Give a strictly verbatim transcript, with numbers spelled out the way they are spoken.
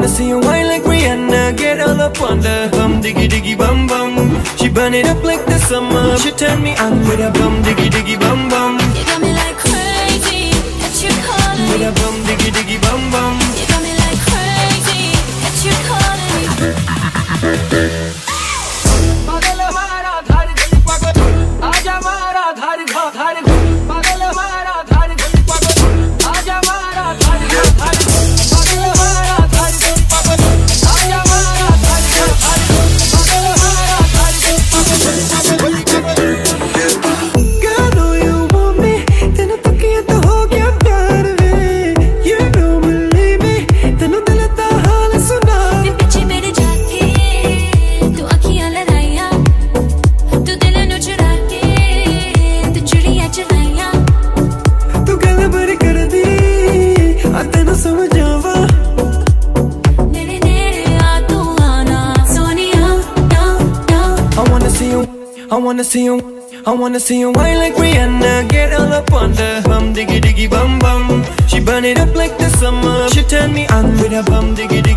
wanna see you whine like Rihanna, get all up on the bum diggy diggy bum bum. She burn it up like the summer. She turn me on with a bum diggy diggy bum bum. You got me like crazy, that you calling with a bum diggy diggy bum bum. You got me like crazy, that you calling me. पागल हमारा धार गली पागल, आजा हमारा धार धार धार। पागल हमारा धार गली पागल, आजा हमारा धार धार धार। पागल हमारा धार गली पागल, आजा हमारा धार धार धार। पागल हमारा धार गली पागल, गली पागल। Girl, know you want me, तेनू तकिया तो हो गया प्यार वे। You don't believe me, तेनू दिल दा हाल सुना। पीछे मेरे जाके तू अखियां लड़ाइयां, तू दिल नू चुरा के तू चुड़ियां चलाइयां। तू गल बड़ी कर दी, आ तेनू समझावा। नेड़े नेड़े आ तू आना Sonia, no no। I wanna see you, I wanna see you, I wanna see you whine like Rihanna, get all up on the bum diggy diggy bum bum. She burn it up like the summer. She turn me on with a bum diggy diggy.